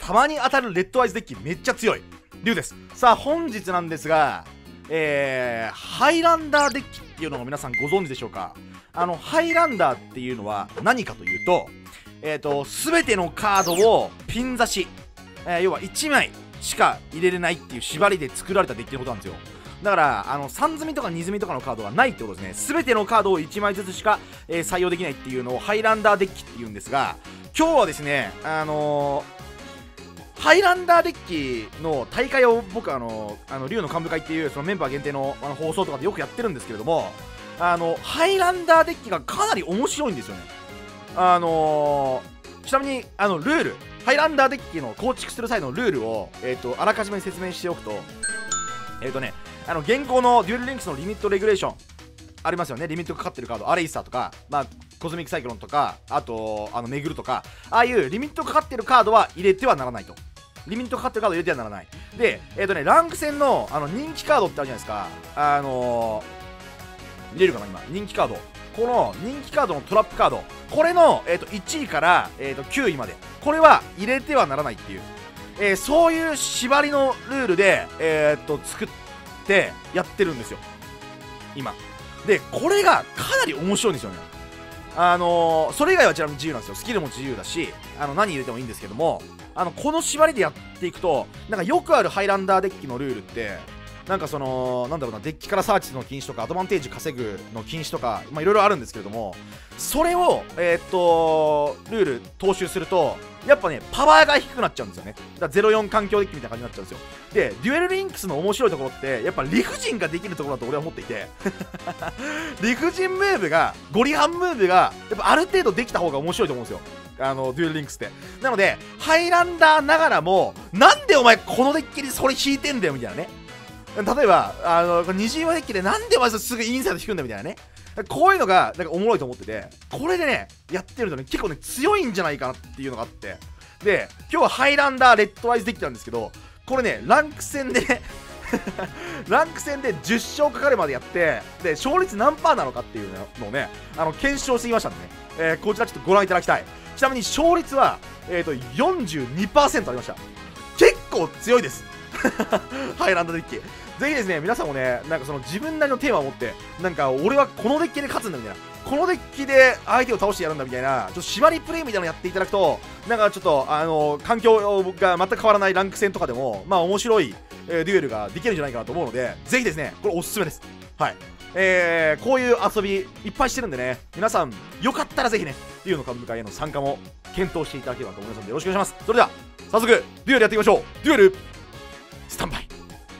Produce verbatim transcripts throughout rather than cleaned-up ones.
たまに当たるレッドアイズデッキめっちゃ強い竜です。さあ本日なんですが、えー、ハイランダーデッキっていうのを皆さんご存知でしょうか。あのハイランダーっていうのは何かというと、えーと全てのカードをピン刺し、えー、要はいちまいしか入れれないっていう縛りで作られたデッキのことなんですよ。だからあのさん積みとかに積みとかのカードがないってことですね。全てのカードをいちまいずつしか、えー、採用できないっていうのをハイランダーデッキっていうんですが、今日はですねあのー、ハイランダーデッキの大会を僕あのあの竜の幹部会っていうそのメンバー限定のあの放送とかでよくやってるんですけれども、あのハイランダーデッキがかなり面白いんですよね。あのー、ちなみにあのルールハイランダーデッキの構築する際のルールを、えー、とあらかじめ説明しておくと、えっ、ー、とねあの現行のデュエルリンクスのリミットレギュレーションありますよね。リミットかかってるカードアレイスターとか、まあ、コズミックサイクロンとか、あとあのメグルとか、ああいうリミットかかってるカードは入れてはならないと。リミットかかってるカードを入れてはならない。で、えっ、ー、とねランク戦のあの人気カードってあるじゃないですか。あのー、入れるかな今人気カード、この人気カードのトラップカード、これの、えー、といちいから、えー、ときゅういまで、これは入れてはならないっていう、えー、そういう縛りのルールで、えー、と作ってやってるんですよ今で。これがかなり面白いんですよね。あのー、それ以外はちなみに自由なんですよ。スキルも自由だし、あの何入れてもいいんですけども、あのこの縛りでやっていくと、なんかよくあるハイランダーデッキのルールってなんかそのなんだろうな、デッキからサーチの禁止とかアドバンテージ稼ぐの禁止とか、まあいろいろあるんですけれども、それをえー、っとルール踏襲するとやっぱねパワーが低くなっちゃうんですよね。だからゼロよん環境デッキみたいな感じになっちゃうんですよ。でデュエルリンクスの面白いところってやっぱ理不尽ができるところだと俺は思っていて理不尽ムーブがゴリハンムーブがやっぱある程度できた方が面白いと思うんですよ、あのデュエルリンクスって。なのでハイランダーながらも、なんでお前このデッキにそれ引いてんだよみたいなね。例えばあのにじゅうわデッキでなんでお前すぐインサイド引くんだみたいなね。こういうのがなんかおもろいと思ってて、これでねやってるとね結構ね強いんじゃないかなっていうのがあって、で今日はハイランダーレッドアイズデッキなんですけど、これねランク戦でランク戦でじゅっ勝かかるまでやって、で勝率何パーなのかっていうのをねあの検証してきましたんでね、えー、こちらちょっとご覧いただきたい。ちなみに勝率は、えー、と よんじゅうにパーセント ありました。結構強いですハイランダーデッキ。ぜひですね皆さんもねなんかその自分なりのテーマを持って、なんか俺はこのデッキで勝つんだみたいな、このデッキで相手を倒してやるんだみたいな、ちょっと縛りプレイみたいなのやっていただくと、なんかちょっとあの環境が全く変わらないランク戦とかでもまあ面白い、えー、デュエルができるんじゃないかなと思うので、ぜひですねこれおすすめです。はい、えー、こういう遊びいっぱいしてるんでね、皆さんよかったらぜひねデュエルの幹部会への参加も検討していただければと思いますのでよろしくお願いします。それでは早速デュエルやっていきましょう。デュエルスタンバイ。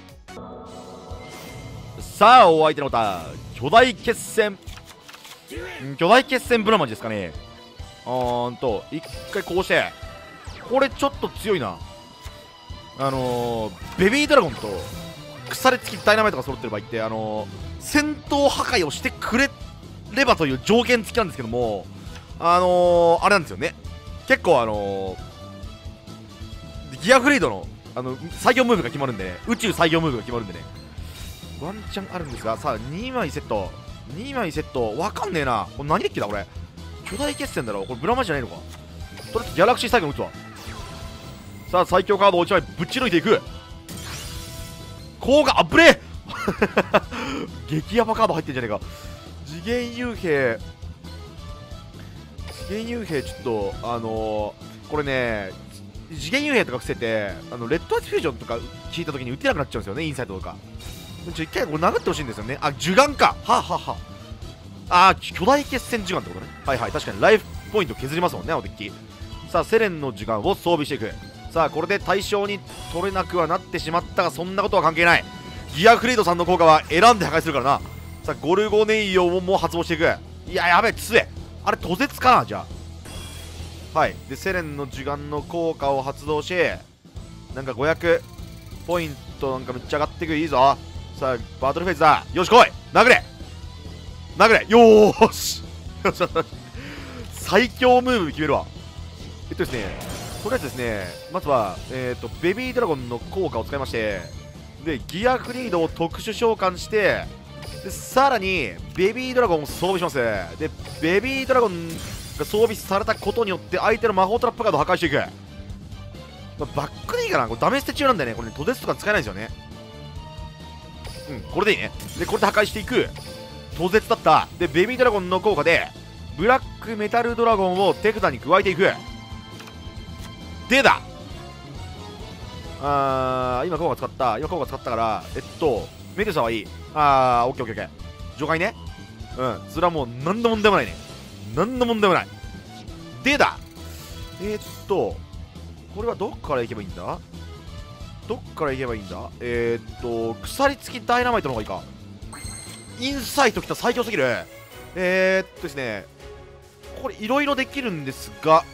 さあお相手の方、巨大決戦巨大決戦ブラマジですかね。あーんと一回こうして、これちょっと強いな。あのー、ベビードラゴンと腐れ付きダイナマイトが揃ってる場合って、あのー、戦闘破壊をしてくれればという条件付きなんですけども、あのー、あれなんですよね、結構あのー、ギアフリードのあの採用ムーブが決まるんで、ね、宇宙採用ムーブが決まるんでね、ワンチャンあるんですが、さあにまいセットにまいセットわかんねえな。これ何デッキだこれ。巨大決戦だろこれ。ブラマジじゃないのか。とりあえずギャラクシーサイクル打つわ。さあ最強カードをいちまいぶっち抜いていく。効果あぶれ激ヤバカード入ってんじゃねえか。次元幽閉次元幽閉ちょっとあのー、これね次元幽閉とか伏せてあのレッドアイズフュージョンとか聞いた時に打てなくなっちゃうんですよね、インサイドとか。ちょ一回これ殴ってほしいんですよね。あ、呪眼か。はあ、はあはあ、あー巨大決戦呪眼ってことね。はいはい、確かにライフポイント削りますもんね、あのデッキ。さあセレンの呪眼を装備していく。さあこれで対象に取れなくはなってしまったが、そんなことは関係ない。ギアフリードさんの効果は選んで破壊するからな。さあゴルゴネイオも発動していく。いややべえ杖あれ途絶かな。じゃあはいでセレンの呪眼の効果を発動し、なんかごひゃくポイントなんかめっちゃ上がっていく。いいぞ。さあバトルフェイズだ。よし来い殴れ殴れよーし最強ムーブ決めるわ。えっとですねとりあえずですねまずはえっ、ー、とベビードラゴンの効果を使いまして、でギアフリードを特殊召喚して、でさらにベビードラゴンを装備します。でベビードラゴンが装備されたことによって相手の魔法トラップカードを破壊していく。 まあ、バックでいいかな。これダメ捨て中なんだよね。これね、トデスとか使えないですよね。うん、これでいいね。で、これで破壊していく。途絶だった。で、ベビードラゴンの効果で、ブラックメタルドラゴンを手札に加えていく。でだあー、今効果使った。今効果使ったから、えっと、メデューサはいい。あー、オッケーオッケーオッケー。除外ね。うん、それはもう何の問題もないね。何の問題もない。でだえー、っと、これはどっから行けばいいんだどっから行けばいいんだえー、っと、鎖付きダイナマイトの方がいいか。インサイト来た、最強すぎる。えー、っとですね、これいろいろできるんですが、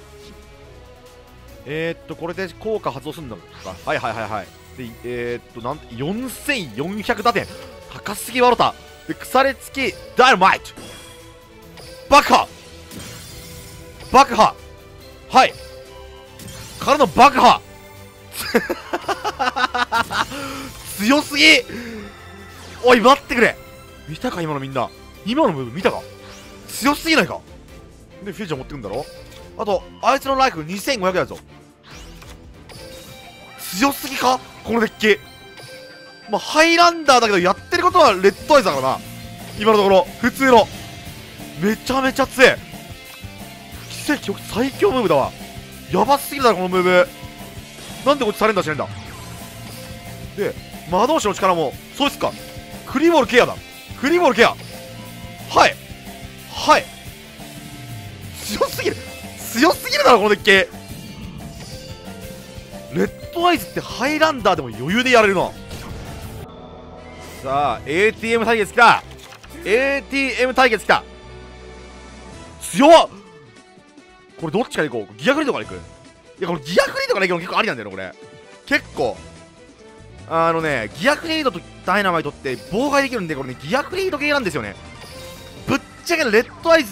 えー、っと、これで効果発動するんだか。はいはいはいはい。で、えー、っと、なん、よんせんよんひゃく打点。高すぎワロタ。で、鎖付きダイナマイト。爆破爆破はい。からの爆破強すぎ。おい、待ってくれ。見たか今のみんな。今のムーブ見たか。強すぎないか。で、フュージョン持ってくんだろ。あと、あいつのライフにせんごひゃくやるぞ。強すぎかこのデッキ。まあ、ハイランダーだけど、やってることはレッドアイズだからな。今のところ、普通の。めちゃめちゃ強い。奇跡、最強ムーブだわ。やばすぎるだろ、このムーブ。なんでこっちサレンダーしないんだ。で、魔導士の力も、そうですか。クリボールケアだ。クリボールケア。はい。はい。強すぎる。強すぎるだろ、このデッキ。レッドアイズってハイランダーでも余裕でやれるな。さあ、エーティーエム 対決きた。エーティーエム 対決きた。強っ。これどっちから行こう。ギアクリードから行く。いや、これギアクリードから行くの結構ありなんだよね、これ。結構。あのね、ギアクリードとダイナマイトって妨害できるんで、これね、ギアクリード系なんですよね。ぶっちゃけレッドアイズって、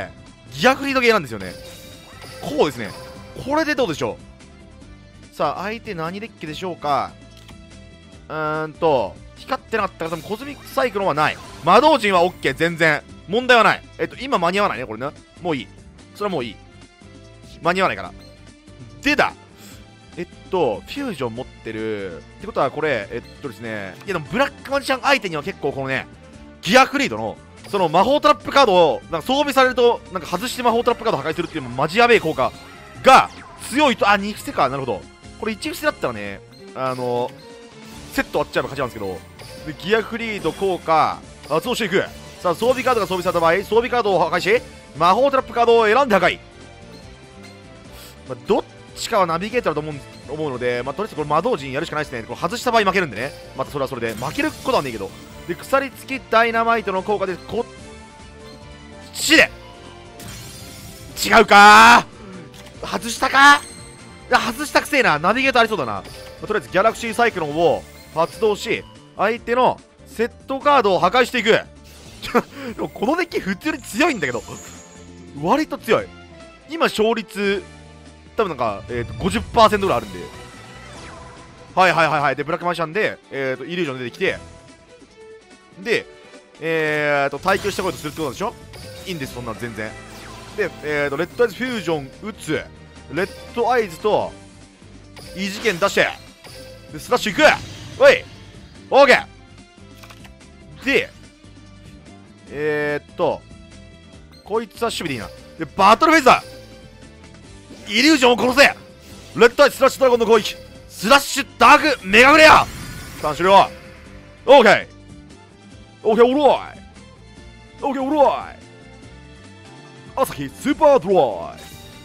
ギアクリード系なんですよね。こうですね。これでどうでしょう。さあ、相手何デッキでしょうか。うーんと、光ってなかったら多分コズミックサイクロンはない。魔導陣は OK、全然。問題はない。えっと、今間に合わないね、これね。もういい。それはもういい。間に合わないから。でだえっと、フュージョン持ってる。ってことはこれ、えっとですね、いやでもブラックマジシャン相手には結構このね、ギアクリードの、その魔法トラップカードを、なんか装備されると、なんか外して魔法トラップカードを破壊するっていうマジやべえ効果が強いと、あ、に伏せか、なるほど。これいち伏せだったらね、あの、セット割っちゃえば勝ちなんですけど、でギアクリード効果、発動していく。さあ、装備カードが装備された場合、装備カードを破壊し、魔法トラップカードを選んで破壊。まあ、どっちかはナビゲーターだと思う思うので、まあ、とりあえずこれ魔導陣やるしかないですね。これ外した場合負けるんでね。またそれはそれで。負けることはねえけど。で、鎖付きダイナマイトの効果で、こっちで違うかー外したかー外したくせえな。ナビゲーターありそうだな。まあ、とりあえずギャラクシーサイクロンを発動し、相手のセットカードを破壊していく。でもこのデッキ普通に強いんだけど。割と強い。今勝率、多分なんか、えー、と ごじゅっパーセント ぐらいあるんで。はいはいはいはい。で、ブラックマンシャンで、えー、とイリュージョン出てきて、で、えーと、耐久したことするってことなんでしょ。いいんです、そんなの全然。で、えーと、レッドアイズフュージョン打つ。レッドアイズと、異次元出して、で、スラッシュいく。おいオーケーで、えーっと、こいつは守備でいいな。で、バトルフェイズだ。イリュージョンを殺せ。レッドアイズスラッシュドラゴンの攻撃。スラッシュダークメガフレア。ターン終了。オーケーオーケーオーライオーケーオーライ朝日スーパードライ。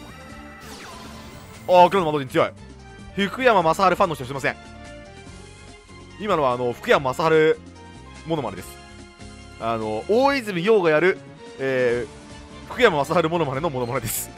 ああ、黒の魔導陣強い。福山雅治ファンの人すいません。今のはあの福山雅治モノマネです。あの大泉洋がやる、えー、福山雅治モノマネのモノマネです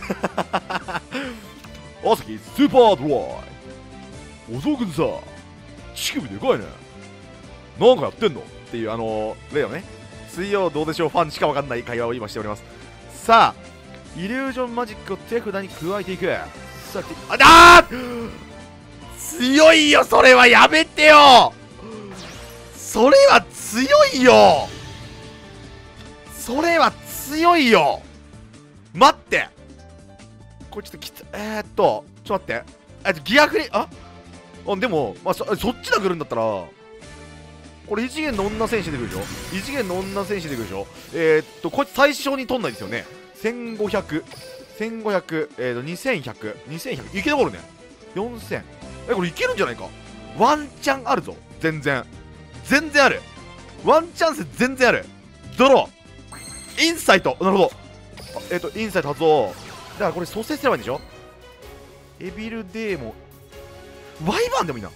朝日スーパードライ。おそうくんさ、乳首でかいね。なんかやってんのっていう、あのー、例のね、水曜どうでしょうファンしかわかんない会話を今しております。さあ、イリュージョンマジックを手札に加えていく。さあ、あー強いよ、それはやめてよ。それは強いよ。それは強いよ。待って。これちょっときつ、えー、っと、ちょっと待って。 えっとギアフリああでも、まあ、そ, そっちが来るんだったらこれ異次元の女戦士で来るでしょ。異次元の女戦士で来るでしょ。えー、っとこいつ最初に取んないですよね。せんごひゃく、せんごひゃく、えー、とにせんひゃく、にせんひゃくいけ残るね。よんせんえこれいけるんじゃないか。ワンチャンあるぞ。全然全然ある。ワンチャンス全然ある。ドローインサイト、なるほど。えっ、ー、とインサイト発動だからこれ蘇生すればいいんでしょ。エビルデーモワイバーンでもいいな。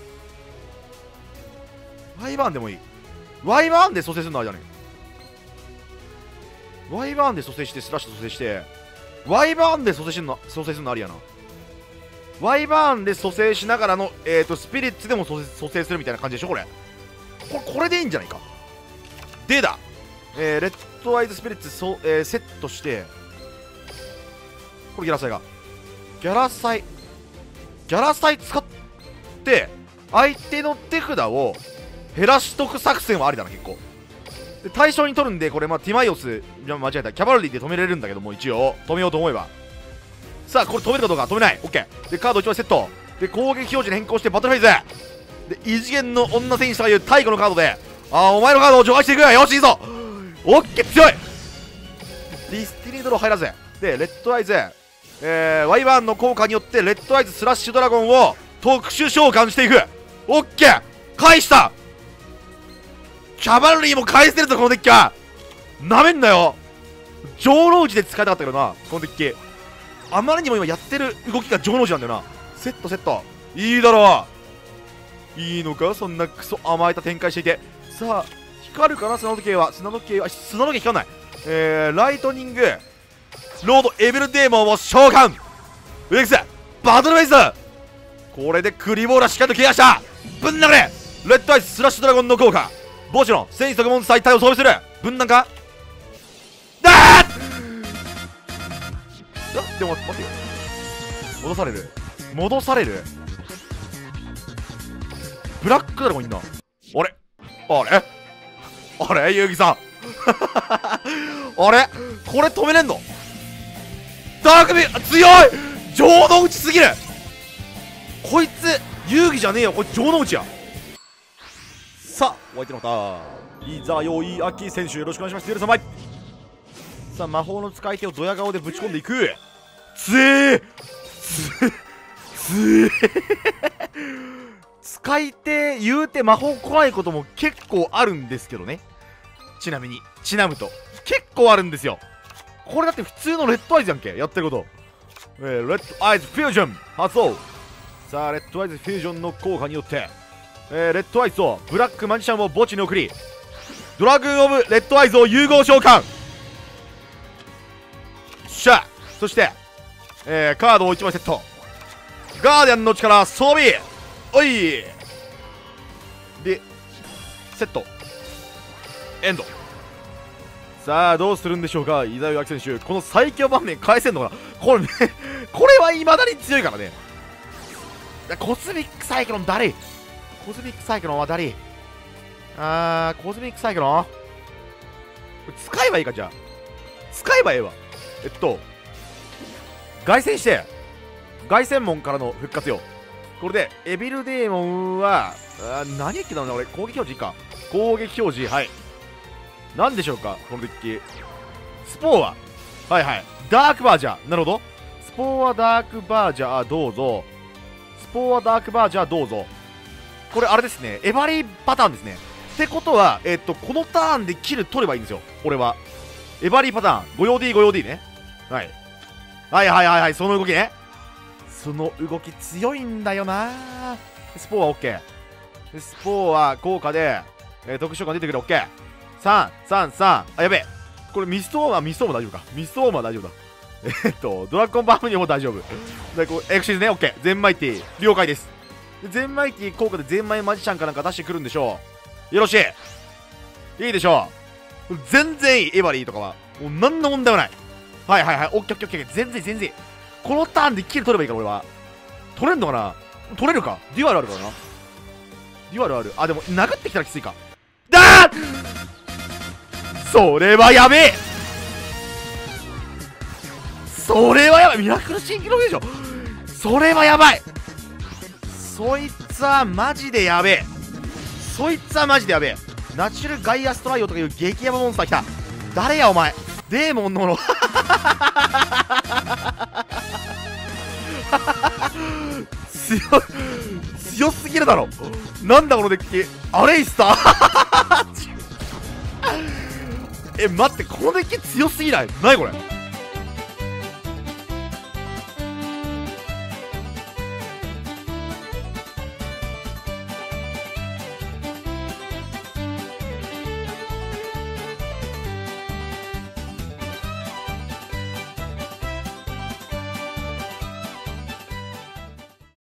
ワイバーンでもいい。ワイバーンで蘇生するのあれだね。ワイバーンで蘇生してスラッシュ蘇生してワイバーンで蘇生するの蘇生するのありやな。ワイバーンで蘇生しながらの、えー、とスピリッツでも蘇生蘇生するみたいな感じでしょ。これこれこれでいいんじゃないか。でだ、えー、レッドアイズスピリッツそ、えー、セットしてこれギャラサイがギャラサイギャラサイ使って相手の手札を減らしとく作戦はありだな。結構で対象に取るんでこれ、まあ、ティマイオス間違えたキャバルリーで止めれるんだけども一応止めようと思えばさあこれ止めるかどうか。止めない。 OK でカードいちまいセットで攻撃表示に変更してバトルフェイズで異次元の女戦士とかいう太古のカードであーお前のカードを除外していく。よしいいぞ。 OK 強い。ディスティニードロー入らずでレッドアイズ、えー、ワイバーンの効果によってレッドアイズスラッシュドラゴンを特殊召喚していく。 OK 返した。キャバルリーも返せるぞこのデッキは。なめんなよ。上老寺で使いたかったけどなこのデッキ。あまりにも今やってる動きが上老寺なんだよな。セットセットいいだろう。いいのかそんなクソ甘えた展開していて。さあ光るかな砂時計は。砂時計は砂時計光らない。えー、ライトニングロードエビルデーモンを召喚。ウエクスバトルフェイス。これでクリボーラしっかりとケアした。ぶん殴れ。レッドアイススラッシュドラゴンの効果墓地の戦士特モンスター一体を装備する。分断かだー。でも待ってよ。戻される戻されるブラックドラゴンいんな。あれあれあれゆうぎさんあれこれ止めれんの。ダークビー強い。上の打ちすぎる。こいつ遊戯じゃねえよ。これ上の打ちや。さあお相手の方伊沢洋井明選手よろしくお願いします。よろしくお願いします。さあ魔法の使い手をドヤ顔でぶち込んでいく。つえーつつえ使い手言うて魔法来ないことも結構あるんですけどね。ちなみにちなむと結構あるんですよ。これだって普通のレッドアイズやんけやってること、えー、レッドアイズフュージョン発動。さあレッドアイズフュージョンの効果によって、えー、レッドアイズとブラックマジシャンを墓地に送りドラグーンオブレッドアイズを融合召喚。しゃそして、えー、カードをいちまいセット。ガーディアンの力装備おいでセットエンド。さあどうするんでしょうか伊沢洋明選手。この最強盤面返せんのかなこれねこれは未だに強いからね。コスミックサイクロン誰コスミックサイクロンは誰あーコスミックサイクロン使えばいいか。じゃあ使えばええわ。えっと凱旋して凱旋門からの復活よ。これでエビルデーモンはあ何駅なんだ俺。攻撃表示か攻撃表示はい何でしょうかこのデッキ。スポーははいはいダークバージャーなるほど。スポーはダークバージャーどうぞ。スポーはダークバージャーどうぞ。これあれですねエバリーパターンですね。ってことはえっとこのターンでキル取ればいいんですよ。俺はエバリーパターン ご用 D ご用 D ね、はい、はいはいはいはいその動きね。その動き強いんだよな。スポーは OK。 スポーは効果で、えー、特殊召喚出てくる OK。 さんさんさんあやべえこれミストウォーマーミストウォーマー大丈夫か。ミストウォーマー大丈夫だえっとドラゴンバームにも大丈夫でこうエクシーズね OK。 全マイティ了解です。で全マイティ効果で全マイマジシャンかなんか出してくるんでしょう。よろしいいいでしょう。全然いいエバリーとかはもう何の問題もない。はいはいはいオッケーオッケーオッケー全然全然このターンでキル取ればいいから俺は。取れんのかな取れるか。デュアルあるからな。デュアルある。あでも殴ってきたらきついか。だーそれはやべえそれはやばいミラクルシンクロでしょ。 それはやばい。そいつはマジでやべえ。そいつはマジでやべえ。ナチュラルガイアストライオとかいう激ヤバモンスター来た。誰やお前。デーモンのもの強強すぎるだろ。なんだこのデッキ。アレイスターえ待って、このデッキ強すぎない？なにこれ。